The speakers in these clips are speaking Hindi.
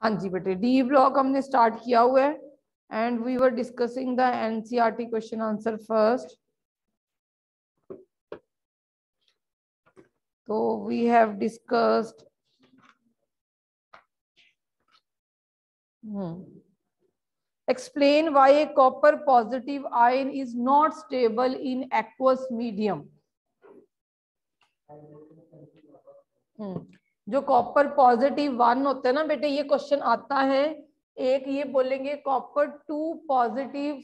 हाँ जी बेटे, डी ब्लॉक हमने स्टार्ट किया हुआ है and we were discussing the NCERT question answer first. तो we have discussed explain why a copper positive ion is not stable in aqueous medium. जो कॉपर पॉजिटिव 1 होता है ना बेटे, ये क्वेश्चन आता है. एक ये बोलेंगे कॉपर 2 पॉजिटिव,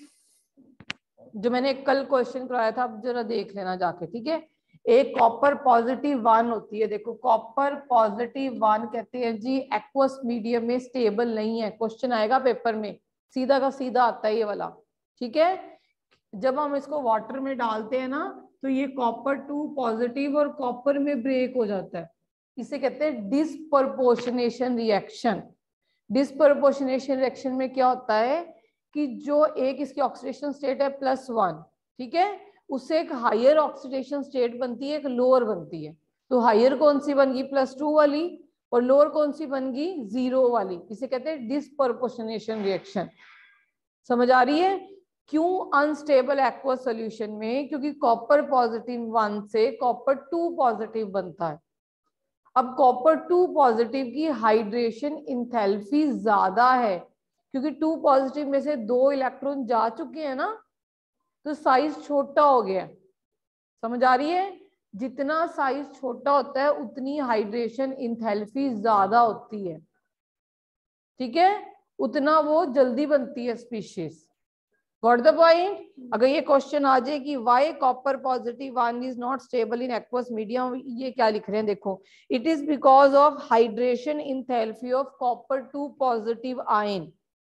जो मैंने कल क्वेश्चन कराया था, अब जरा देख लेना जाके, ठीक है. एक कॉपर पॉजिटिव 1 होती है. देखो कॉपर पॉजिटिव 1 कहते हैं जी एक्वस मीडियम में स्टेबल नहीं है. क्वेश्चन आएगा पेपर में, सीधा का सीधा आता है ये वाला, ठीक है. जब हम इसको वाटर में डालते हैं ना, तो ये कॉपर 2 पॉजिटिव और कॉपर में ब्रेक हो जाता है. इसे कहते हैं डिस्प्रपोर्शनेशन रिएक्शन. डिस्प्रपोर्शनेशन रिएक्शन में क्या होता है कि जो एक इसकी ऑक्सीडेशन स्टेट है +1, ठीक है, उससे एक हायर ऑक्सीडेशन स्टेट बनती है, एक लोअर बनती है. तो हायर कौन सी बन गई? +2 वाली. और लोअर कौन सी बन गई? 0 वाली. इसे कहते हैं डिस्प्रपोर्शनेशन रिएक्शन. समझ आ रही है? क्यों अनस्टेबल एक्वस सॉल्यूशन में? क्योंकि कॉपर पॉजिटिव 1 से कॉपर 2 पॉजिटिव बनता है. अब कॉपर 2 पॉजिटिव की हाइड्रेशन इंथैल्पी ज्यादा है, क्योंकि 2 पॉजिटिव में से 2 इलेक्ट्रॉन जा चुके हैं ना, तो साइज छोटा हो गया. समझ आ रही है? जितना साइज छोटा होता है उतनी हाइड्रेशन इंथैल्पी ज्यादा होती है, ठीक है, उतना वो जल्दी बनती है स्पीशीज. Got the point? अगर ये क्वेश्चन आ जाए कि why copper positive 1 is not stable in aqueous medium, ये क्या लिख रहे हैं देखो. It is because of hydration enthalpy of copper 2 positive ion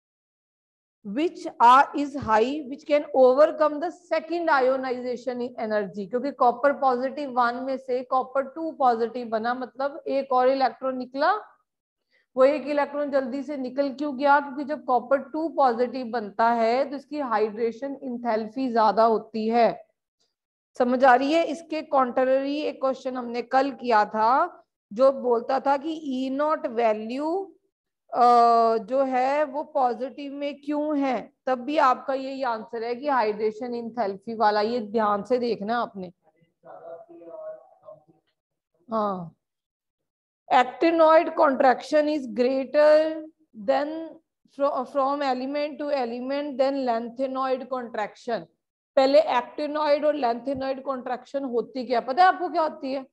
which is high, which can overcome the second ionization energy. क्योंकि कॉपर पॉजिटिव 1 में से कॉपर 2 पॉजिटिव बना, मतलब एक और इलेक्ट्रॉन निकला. वो एक इलेक्ट्रॉन जल्दी से निकल क्यों गया? क्योंकि जब कॉपर 2 पॉजिटिव बनता है तो इसकी हाइड्रेशन इंथैल्पी ज्यादा होती है. समझ आ रही है? इसके कॉन्ट्ररी एक क्वेश्चन हमने कल किया था, जो बोलता था कि ई नॉट वैल्यू जो है वो पॉजिटिव में क्यों है. तब भी आपका यही आंसर है कि हाइड्रेशन इंथैल्पी वाला. ये ध्यान से देखना आपने. हाँ, actinoid contraction is greater than from element to element than lanthanoid contraction. पहले एक्टिनॉइड और लैंथेनॉइड कॉन्ट्रैक्शन होती क्या, पता है आपको क्या होती है?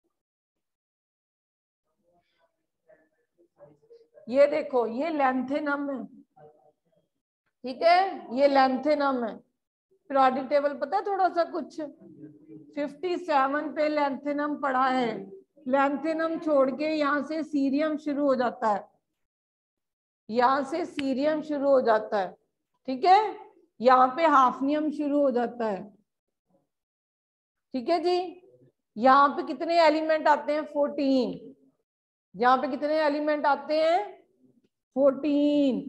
ये देखो, ये लैंथेनम है, ठीक है, ये लैंथेनम है. पीरियोडिक टेबल पता है थोड़ा सा कुछ? 57 पे लैंथेनम पढ़ा है. लैंथेनम छोड़ के यहाँ से सीरियम शुरू हो जाता है, यहाँ से सीरियम शुरू हो जाता है, ठीक है. यहाँ पे हाफनियम शुरू हो जाता है, ठीक है जी. यहाँ पे कितने एलिमेंट आते हैं? 14. यहाँ पे कितने एलिमेंट आते हैं? 14.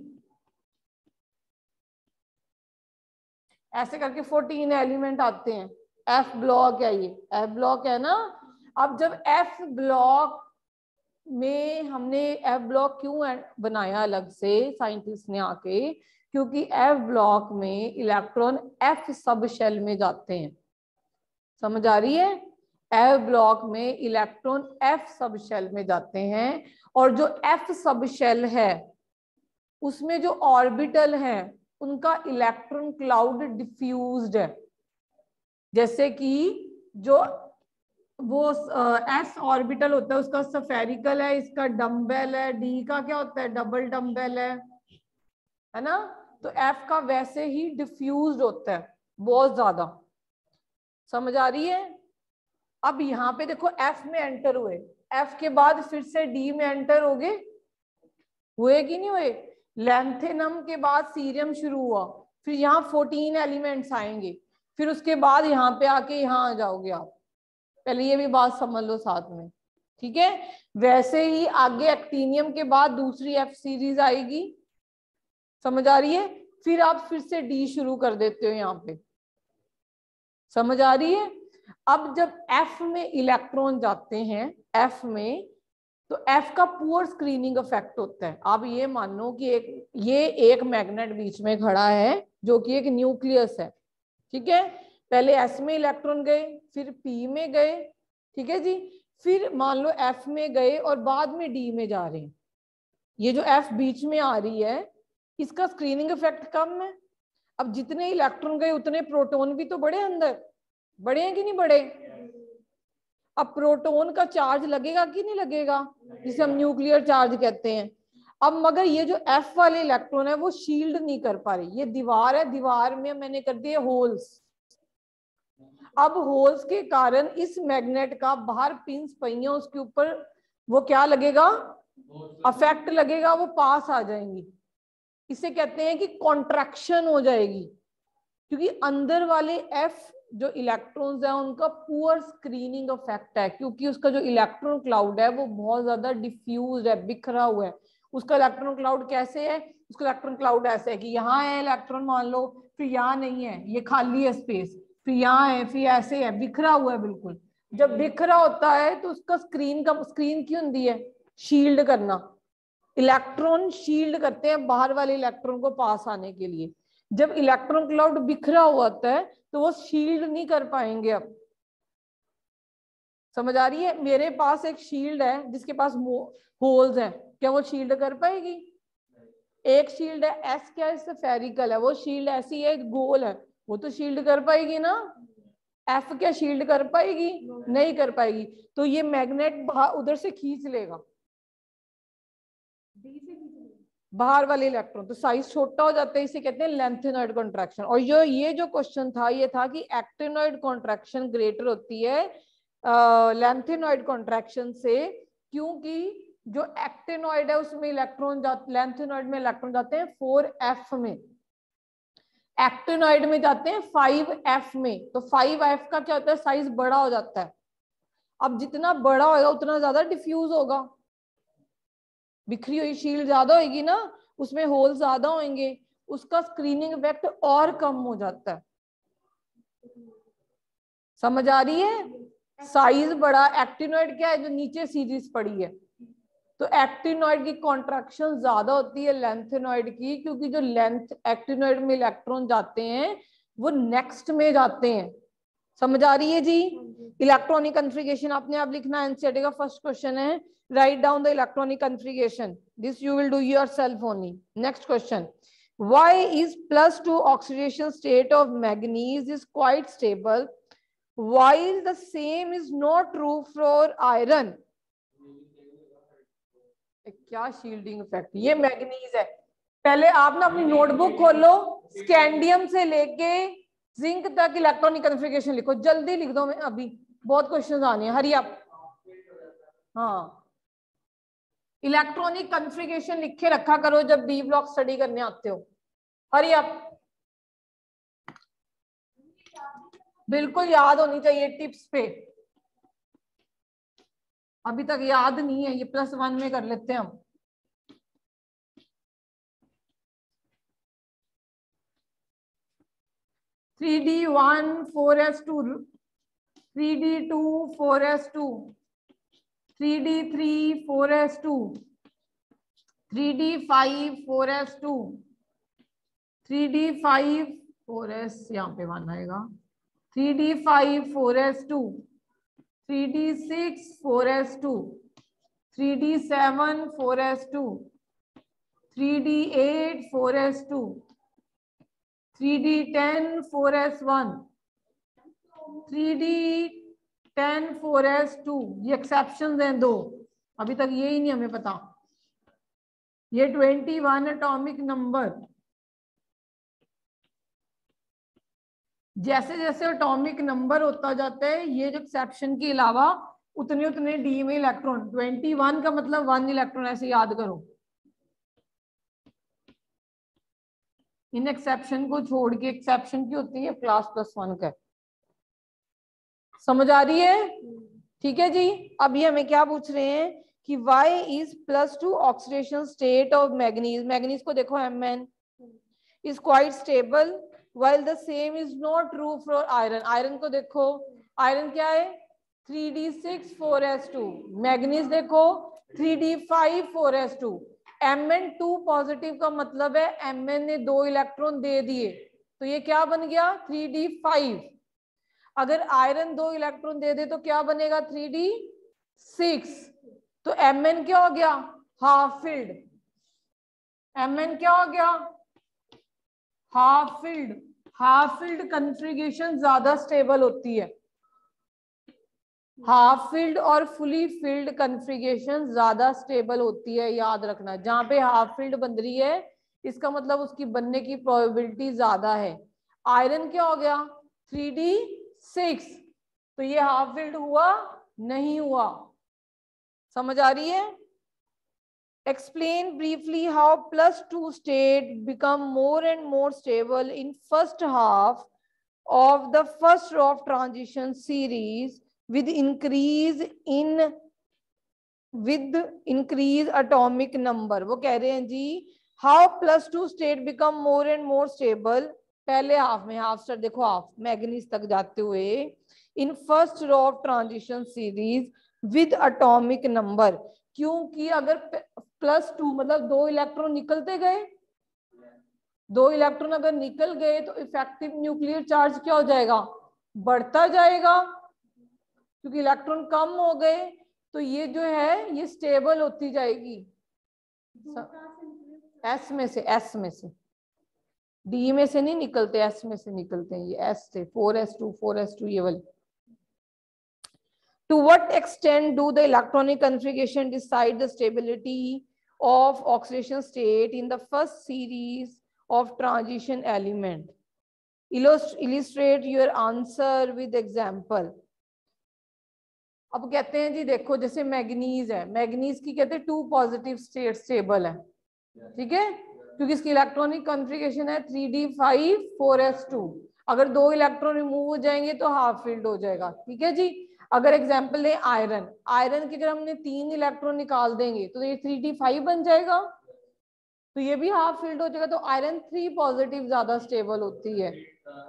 ऐसे करके 14 एलिमेंट आते हैं. एफ ब्लॉक है ये, एफ ब्लॉक है ना. अब जब एफ ब्लॉक में हमने एफ ब्लॉक क्यों बनाया अलग से साइंटिस्ट ने आके? क्योंकि एफ ब्लॉक में इलेक्ट्रॉन एफ सब शेल में जाते हैं. समझ आ रही है? एफ ब्लॉक में इलेक्ट्रॉन एफ सब शेल में जाते हैं, और जो एफ सब शेल है उसमें जो ऑर्बिटल है उनका इलेक्ट्रॉन क्लाउड डिफ्यूज्ड है. जैसे कि जो वो एस ऑर्बिटल होता है उसका सफेरिकल है, इसका डम्बेल है, डी का क्या होता है? डबल डम्बेल है ना. तो एफ का वैसे ही डिफ्यूज्ड होता है बहुत ज्यादा. समझ आ रही है? अब यहाँ पे देखो एफ में एंटर हुए, एफ के बाद फिर से डी में एंटर हो गए, हुए कि नहीं हुए? लैंथेनम के बाद सीरियम शुरू हुआ, फिर यहाँ 14 एलिमेंट्स आएंगे, फिर उसके बाद यहाँ पे आके यहाँ आ जाओगे आप. पहले ये भी बात समझ लो साथ में, ठीक है. वैसे ही आगे एक्टिनियम के बाद दूसरी एफ सीरीज आएगी. समझ आ रही है? फिर आप फिर से डी शुरू कर देते हो यहाँ पे. समझ आ रही है? अब जब एफ में इलेक्ट्रॉन जाते हैं, एफ में तो F का पुअर स्क्रीनिंग इफेक्ट होता है। अब ये मान लो कि एक मैग्नेट बीच में खड़ा है जो कि एक न्यूक्लियस है, ठीक है। पहले S में इलेक्ट्रॉन गए, फिर P में गए, ठीक है जी, फिर मान लो F में गए और बाद में D में जा रहे हैं। ये जो F बीच में आ रही है इसका स्क्रीनिंग इफेक्ट कम है। अब जितने इलेक्ट्रॉन गए उतने प्रोटॉन भी तो बढ़े, अंदर बढ़े हैं कि नहीं बढ़े। अब प्रोटॉन का चार्ज लगेगा कि नहीं लगेगा, जिसे हम न्यूक्लियर चार्ज कहते हैं। अब मगर ये जो F वाले इलेक्ट्रॉन है वो शील्ड नहीं कर पा रही। ये दीवार है, दीवार में मैंने कर दिए होल्स। अब होल्स के कारण इस मैग्नेट का बाहर पिंस पई हैं, उसके ऊपर वो क्या लगेगा, अफेक्ट लगेगा, वो पास आ जाएंगी। इसे कहते हैं कि कॉन्ट्रैक्शन हो जाएगी, क्योंकि अंदर वाले F जो इलेक्ट्रॉन्स है उनका पुअर स्क्रीनिंग इफेक्ट है, क्योंकि उसका जो इलेक्ट्रॉन क्लाउड है वो बहुत ज्यादा डिफ्यूज है, बिखरा हुआ है। उसका इलेक्ट्रॉन क्लाउड कैसे है, उसका इलेक्ट्रॉन क्लाउड ऐसे है कि यहाँ है इलेक्ट्रॉन मान लो, फिर यहाँ नहीं है, ये खाली है स्पेस, फिर यहाँ है, फिर ऐसे है, बिखरा हुआ है बिल्कुल। जब बिखरा होता है तो उसका स्क्रीन क्यों होती है, शील्ड करना। इलेक्ट्रॉन शील्ड करते हैं बाहर वाले इलेक्ट्रॉन को पास आने के लिए। जब इलेक्ट्रॉन क्लाउड बिखरा हुआ होता है तो वो शील्ड नहीं कर पाएंगे। अब समझ आ रही है, मेरे पास एक शील्ड है जिसके पास होल्स हैं, क्या वो शील्ड कर पाएगी। एक शील्ड है एस, क्या इससे फेरिकल है, वो शील्ड ऐसी है गोल है, वो तो शील्ड कर पाएगी ना। एफ क्या शील्ड कर पाएगी, नहीं कर पाएगी। तो ये मैग्नेट उधर से खींच लेगा बाहर वाले इलेक्ट्रॉन, तो साइज छोटा हो जाता है, इसे कहते हैं लेंथेनॉइड कॉन्ट्रैक्शन। और ये जो क्वेश्चन था ये था कि एक्टिनॉइड कॉन्ट्रैक्शन ग्रेटर होती है लेंथेनॉइड कॉन्ट्रैक्शन से, क्योंकि जो एक्टिनॉइड है उसमें इलेक्ट्रॉन लेंथेनॉइड में इलेक्ट्रॉन जाते हैं 4f में, एक्टिनॉइड में जाते हैं 5f में। तो 5f का क्या होता है, साइज बड़ा हो जाता है। अब जितना बड़ा होगा उतना ज्यादा डिफ्यूज होगा, बिखरी हुई शील्ड ज्यादा होगी ना, उसमें होल ज्यादा होंगे, उसका स्क्रीनिंग इफेक्ट और कम हो जाता है। समझ आ रही है, साइज बड़ा, एक्टिनॉइड क्या है जो नीचे सीरीज पड़ी है, तो एक्टिनॉइड की कॉन्ट्रैक्शन ज्यादा होती है लेंथेनॉइड की, क्योंकि जो लेंथ एक्टिनॉइड में इलेक्ट्रॉन जाते हैं वो नेक्स्ट में जाते हैं। समझ आ रही है जी। इलेक्ट्रॉनिक कन्फिगरेशन आपने आप लिखना, एनसीईआरटी का फर्स्ट क्वेश्चन है, write down the electronic configuration. This you will do yourself only. Next question. Why is +2 oxidation state of manganese is quite stable while the same is not true for iron? क्या शील्डिंग इफेक्ट, ये मैग्नीज है। पहले आप ना अपनी नोटबुक खोलो, स्कैंडियम से लेके जिंक तक इलेक्ट्रॉनिक कन्फिगरेशन लिखो, जल्दी लिख दो, मैं अभी बहुत क्वेश्चंस आने हैं, हरी आप। हाँ, इलेक्ट्रॉनिक कॉन्फ़िगरेशन लिखे रखा करो जब बी ब्लॉक स्टडी करने आते हो। हरी अप, बिल्कुल याद होनी चाहिए टिप्स पे, अभी तक याद नहीं है, ये +1 में कर लेते हैं हम। Three D 1 4s2, 3d2 4s2, 3d3 4s2, 3d5 4s2, 3d5 4s, यहाँ पे 1 आएगा, 3d5 4s2, 3d6 4s2, 3d7 4s2, 3d8 4s2, 3d10 4s1, 3d10 4s2। ये एक्सेप्शन हैं दो, अभी तक ये ही नहीं हमें पता। ये 21 एटॉमिक नंबर, जैसे जैसे एटॉमिक नंबर होता जाता है ये जो एक्सेप्शन के अलावा उतने उतने डी में इलेक्ट्रॉन, 21 का मतलब 1 इलेक्ट्रॉन, ऐसे याद करो। इन एक्सेप्शन को छोड़ के, एक्सेप्शन की होती है क्लास +1 का। समझ आ रही है, ठीक है जी। अब ये हमें क्या पूछ रहे हैं कि why is +2 oxidation state of manganese, manganese को देखो Mn is quite stable while the same is not true for iron, iron को देखो, आयरन क्या है 3d6 4s2, मैग्नीज देखो 3d5 4s2। Mn2 पॉजिटिव का मतलब है Mn ने 2 इलेक्ट्रॉन दे दिए, तो ये क्या बन गया 3d5। अगर आयरन 2 इलेक्ट्रॉन दे दे तो क्या बनेगा 3d6। तो Mn क्या हो गया हाफ फिल्ड। Mn क्या हो गया half filled. Half filled configuration ज्यादा स्टेबल होती है। हाफ फिल्ड और फुली फिल्ड कन्फिग्रेशन ज्यादा स्टेबल होती है, याद रखना। जहां पे हाफ फिल्ड बन रही है इसका मतलब उसकी बनने की प्रोबेबिलिटी ज्यादा है। आयरन क्या हो गया 3d6, तो ये हाफ फिल्ड हुआ नहीं हुआ। समझ आ रही है। Explain briefly how +2 state become more and more stable in first half of the first row of transition series with increase atomic number। वो कह रहे हैं जी how +2 state become more and more stable। पहले हाफ में, हाफ स्टार देखो हाफ मैग्नीज तक जाते हुए in first row of transition series with atomic number। क्योंकि अगर +2 मतलब 2 इलेक्ट्रॉन निकलते गए, 2 इलेक्ट्रॉन अगर निकल गए तो इफेक्टिव न्यूक्लियर चार्ज क्या हो जाएगा बढ़ता जाएगा। क्योंकि इलेक्ट्रॉन कम हो गए तो ये जो है ये स्टेबल होती जाएगी। एस में से डी में से नहीं निकलते, एस में से निकलते हैं ये एस से। 4s2 ये वाले। To what extent do the electronic configuration decide the stability of oxidation state in the first series of transition element? Illustrate your answer with example। अब कहते हैं जी देखो जैसे मैग्नीज है, मैग्नीज की कहते हैं 2 पॉजिटिव स्टेट स्टेबल है, ठीक है, क्योंकि इसकी इलेक्ट्रॉनिक कॉन्फ़िगरेशन है 3d5 4s2। अगर 2 इलेक्ट्रॉन रिमूव हो जाएंगे तो हाफ फील्ड हो जाएगा, ठीक है जी। अगर एग्जांपल ले आयरन, आयरन की अगर हमने 3 इलेक्ट्रॉन निकाल देंगे तो ये 3d5 बन जाएगा, तो ये भी हाफ फील्ड हो जाएगा। तो आयरन 3 पॉजिटिव ज्यादा स्टेबल होती है।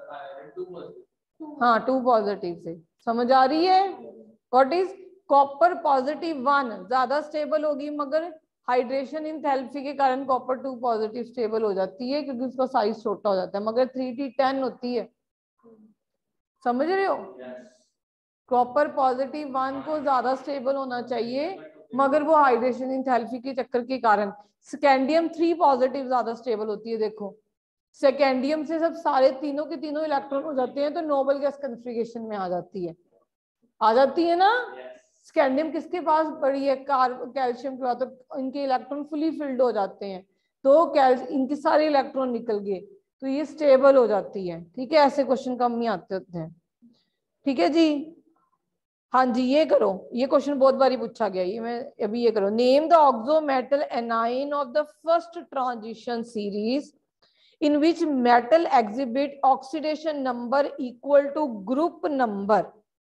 हाँ 2 पॉजिटिव से। समझ आ रही है। व्हाट इज कॉपर पॉजिटिव 1 ज्यादा स्टेबल होगी, मगर हाइड्रेशन इंथैल्पी के कारण कॉपर 2 पॉजिटिव स्टेबल हो जाती है क्योंकि उसका साइज छोटा हो जाता है, मगर 3d10 होती है। समझ रहे हो। कॉपर पॉजिटिव 1 को ज्यादा स्टेबल होना चाहिए, मगर वो हाइड्रेशन इंथैल्पी के चक्कर के कारण स्कैंडियम 3 पॉजिटिव ज्यादा स्टेबल होती है। देखो सेकेंडियम से सब सारे तीनों के तीनों इलेक्ट्रॉन हो जाते हैं तो नोबल गैस कॉन्फ़िगरेशन में आ जाती है ना। स्कैंडियम किसके पास पड़ी है कैल्शियम के पास, तो इनके इलेक्ट्रॉन फुली फिल्ड हो जाते हैं, तो इनके सारे इलेक्ट्रॉन निकल गए तो ये स्टेबल हो जाती है, ठीक है। ऐसे क्वेश्चन कम ही आते होते हैं, ठीक है जी। हाँ जी ये करो, ये क्वेश्चन बहुत बारी पूछा गया, ये मैं अभी ये करो। Name the oxo metal anion of the first transition series in which metal exhibit oxidation number equal to group number।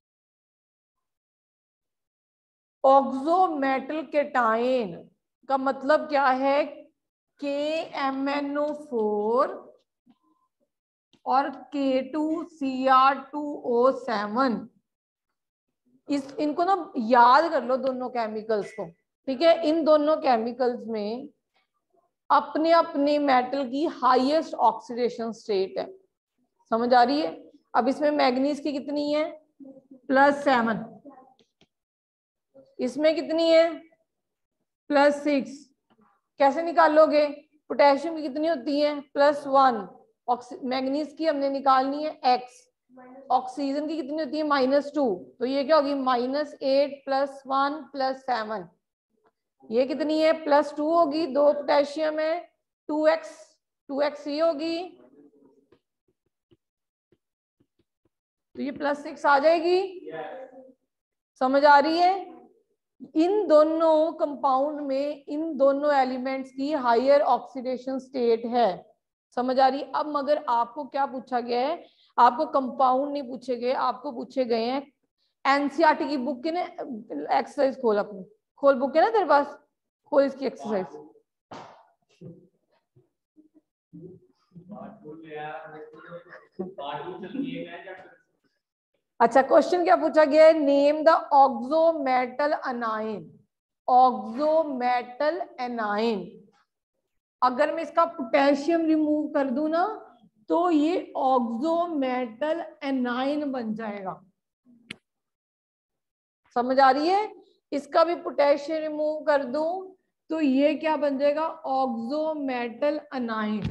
Oxo metal cation का मतलब क्या है, KMnO4 और K2Cr2O7। इनको ना याद कर लो दोनों केमिकल्स को, ठीक है। इन दोनों केमिकल्स में अपने अपने मेटल की हाईएस्ट ऑक्सीडेशन स्टेट है। समझ आ रही है। अब इसमें मैग्नीज की कितनी है +7, इसमें कितनी है +6। कैसे निकालोगे, पोटेशियम की कितनी होती है +1, मैग्नीज की हमने निकालनी है x, ऑक्सीजन की कितनी होती है -2, तो ये क्या होगी -8 +1 +7, ये कितनी है +2 होगी, 2 पोटेशियम है 2x ये होगी, तो ये +6 आ जाएगी। समझ आ रही है। इन दोनों कंपाउंड में इन दोनों एलिमेंट्स की हायर ऑक्सीडेशन स्टेट है। समझ आ रही है। अब मगर आपको क्या पूछा गया है, आपको कंपाउंड नहीं पूछे गए, आपको पूछे गए हैं एनसीईआरटी की बुक के ना एक्सरसाइज खोल, अपनी खोल बुक है ना तेरे पास, खोल इसकी एक्सरसाइज। अच्छा क्वेश्चन क्या पूछा गया है, name the oxo metal anion oxo metal anion. अगर मैं इसका पोटेशियम रिमूव कर दूं ना तो ये ऑक्सो मेटल एनाइन बन जाएगा। समझ आ रही है? इसका भी पोटेशियम रिमूव कर दूं तो ये क्या बन जाएगा? Oxo metal anion.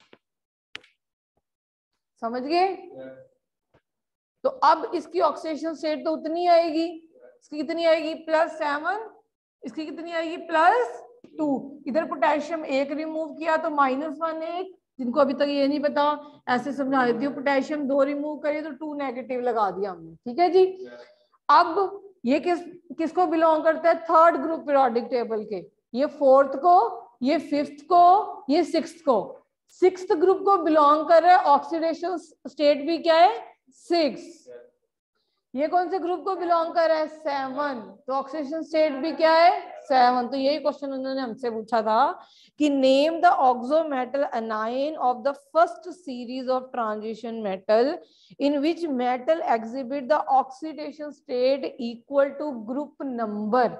समझ गए? तो अब इसकी ऑक्सीडेशन स्टेट तो उतनी आएगी, इसकी कितनी आएगी? +7, इसकी कितनी आएगी? +2। इधर पोटेशियम 1 रिमूव किया तो -1 1, जिनको अभी तक ये नहीं पता ऐसे समझा देती हूँ। पोटेशियम 2 रिमूव करिए तो 2 नेगेटिव लगा दिया हमने। ठीक है जी। अब ये किसको बिलोंग करता है? 3rd ग्रुप पीरियोडिक टेबल के। ये 4th को, ये 5th को, ये 6th को। 6th ग्रुप को बिलोंग कर रहा है। ऑक्सीडेशन स्टेट भी क्या है? 6। ये कौन से ग्रुप को बिलोंग कर रहा है? 7। तो ऑक्सीडेशन स्टेट भी क्या है? 7। तो यही क्वेश्चन उन्होंने हमसे पूछा था कि name the oxo metal anion of the first series of transition metal in which metal exhibit the oxidation state equal to group number.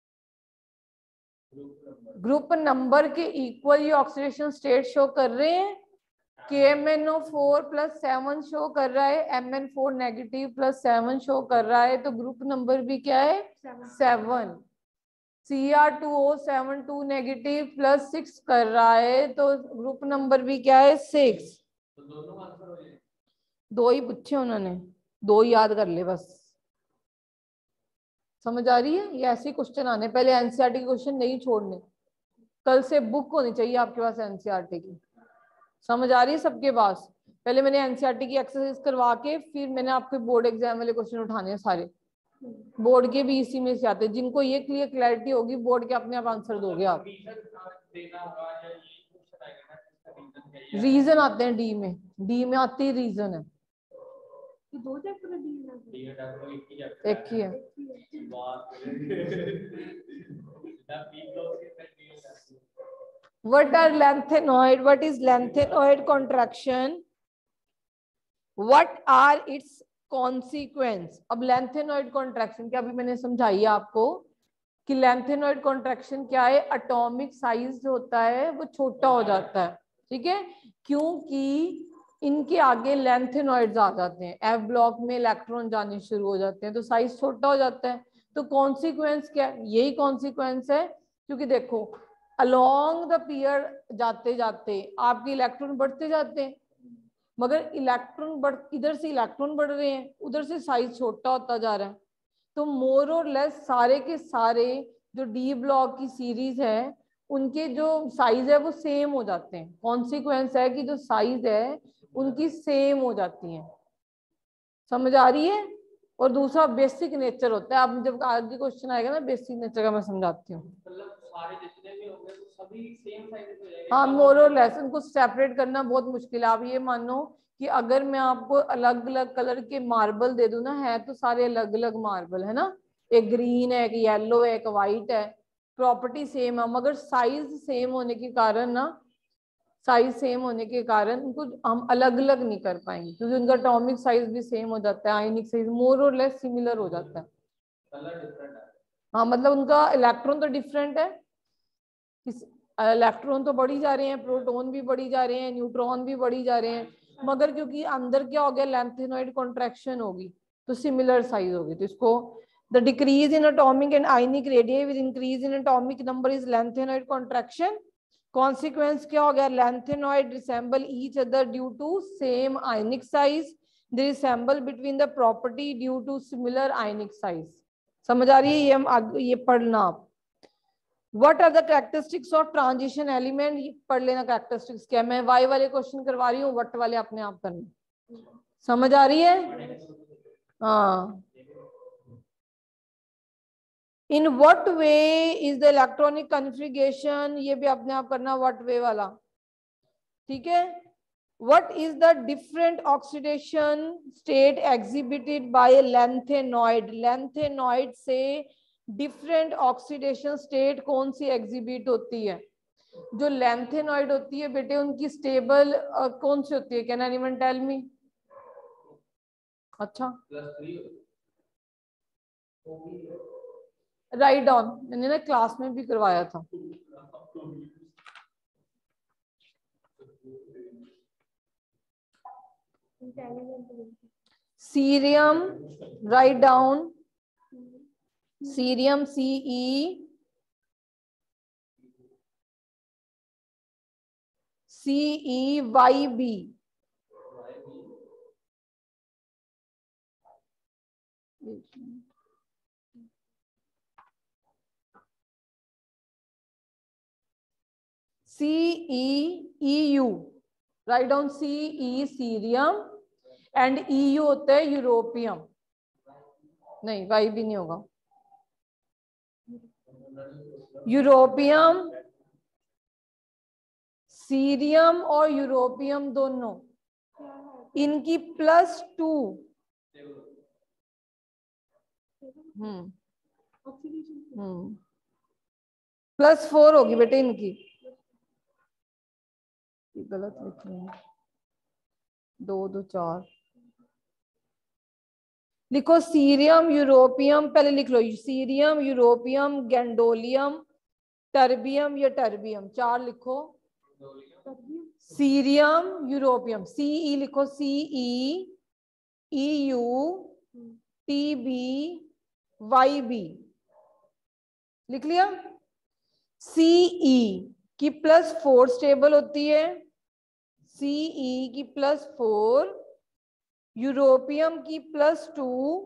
Group number के इक्वल ये ऑक्सीडेशन स्टेट शो कर रहे हैं। KMnO4 +7 शो कर रहा है, Mn4 नेगेटिव +7 शो कर रहा है। तो ग्रुप नंबर भी क्या है? 7। Cr2O7 2 नेगेटिव +6 कर रहा है तो ग्रुप नंबर भी क्या है? 6। तो दोनों आंसर हो जाए। 2 ही पूछे उन्होंने, 2 ही याद कर ले बस। समझ आ रही है? ये ऐसे क्वेश्चन आने, पहले एनसीईआरटी के क्वेश्चन नहीं छोड़ने। कल से बुक होनी चाहिए आपके पास एनसीईआरटी की। समझ आ रही है सबके पास? पहले मैंने एनसीईआरटी की एक्सरसाइज करवा के फिर मैंने आपके बोर्ड एग्जाम वाले क्वेश्चन उठाने हैं सारे। बोर्ड के भी इसी में से आते हैं। जिनको ये क्लियरिटी होगी बोर्ड के अपने आप आंसर दोगे आप। रीजन आते हैं डी में, डी में आती है रीजन है। दो चैप्टर एक ही है। What are lanthanoid? What is lanthanoid contraction? What are its consequence? अब lengthenoid contraction क्या अभी मैंने समझाई आपको कि lengthenoid contraction क्या है? एटॉमिक साइज जो होता है वो छोटा हो जाता है। ठीक है, क्योंकि इनके आगे lengthenoids आ जाते हैं, F ब्लॉक में इलेक्ट्रॉन जाने शुरू हो जाते हैं तो साइज छोटा हो जाता है। तो कॉन्सिक्वेंस क्या? यही कॉन्सिक्वेंस है, क्योंकि देखो अलोंग द पीरियड जाते जाते आपके इलेक्ट्रॉन बढ़ते जाते हैं, मगर इलेक्ट्रॉन बढ़, इधर से इलेक्ट्रॉन बढ़ रहे हैं, उधर से साइज छोटा होता जा रहा है। तो मोर और लेस सारे के सारे जो डी ब्लॉक की सीरीज है उनके जो साइज है वो सेम हो जाते हैं। कॉन्सिक्वेंस है कि जो साइज है उनकी सेम हो जाती है। समझ आ रही है? और दूसरा बेसिक नेचर होता है। अब जब आगे क्वेश्चन आएगा ना बेसिक नेचर का मैं समझाती हूँ। सारे जितने भी होंगे तो सभी सेम साइज हो जाएंगे। हाँ, मोर और लेस उनको सेपरेट करना बहुत मुश्किल है। आप ये मानो कि अगर मैं आपको अलग अलग कलर के मार्बल दे दूं ना, है तो सारे अलग अलग मार्बल है ना, एक ग्रीन है, एक येलो है, एक वाइट है, प्रॉपर्टी सेम है, मगर साइज सेम होने के कारण ना, साइज सेम होने के कारण उनको हम अलग अलग नहीं कर पाएंगे, क्योंकि उनका एटॉमिक साइज भी सेम हो जाता है, आयनिक साइज मोर और लेस सिमिलर हो जाता है। कलर डिफरेंट है। हाँ, मतलब उनका इलेक्ट्रॉन तो डिफरेंट है, इलेक्ट्रॉन तो बढ़ी जा रहे हैं, प्रोटॉन भी बढ़ी जा रहे हैं, न्यूट्रॉन भी बढ़ी जा रहे हैं, मगर क्योंकि अंदर क्या हो गया, लैंथेनॉइड कॉन्ट्रैक्शन होगी तो सिमिलर साइज होगी। तो इसको the decrease in atomic and ionic radius with increase in atomic number is lanthanoid contraction. Consequence क्या हो गया, lanthanoid resemble each other due to same ionic size, they resemble between the property due to similar ionic size. समझ आ रही है? ये हम आगे ये पढ़ना आप। What are the characteristics of transition element? पढ़ लेना characteristics क्या। मैं y वाले क्वेश्चन करवा रही हूँ, what वाले अपने आप करना। समझ आ रही है? हाँ। In what way is the electronic configuration? ये भी अपने आप करना what way वाला। ठीक है। What is the different oxidation state exhibited by a lanthanoid? Lanthanoid से डिफरेंट ऑक्सीडेशन स्टेट कौन सी एग्जिबिट होती है? जो लैंथेनॉइड होती है बेटे उनकी स्टेबल कौन सी होती है? Can anyone tell me? अच्छा, राइट डाउन, मैंने ना क्लास में भी करवाया था। Cerium, write down, cerium CEYB, CEEU, write down, CE cerium and EU होता है यूरोपियम, नहीं वाई भी नहीं होगा, यूरोपियम, सीरियम और यूरोपियम दोनों, इनकी +2 +4 होगी बेटे इनकी, गलत लिख रहे हैं, 2 2 4 लिखो, सीरियम यूरोपियम, पहले लिख लो सीरियम यूरोपियम गैंडोलियम टर्बियम या टर्बियम, 4 लिखो, सीरियम यूरोपियम, CE लिखो, CE EU TB YB, लिख लिया। CE की +4 स्टेबल होती है, CE की +4, यूरोपियम की +2,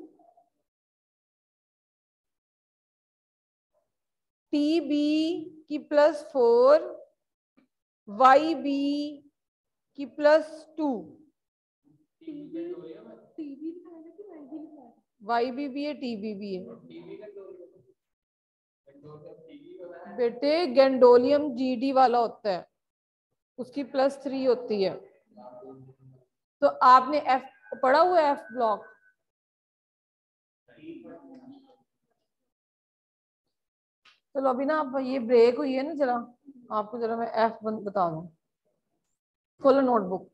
TB की +4, YB की +2, YB भी है TB भी है बेटे, गैंडोलियम GD वाला होता है, उसकी +3 होती है। तो आपने F पढ़ा हुआ है, F ब्लॉक, चलो अभी ना आप ये ब्रेक हुई है ना, जरा आपको जरा मैं F बता दूं, खोलो नोटबुक।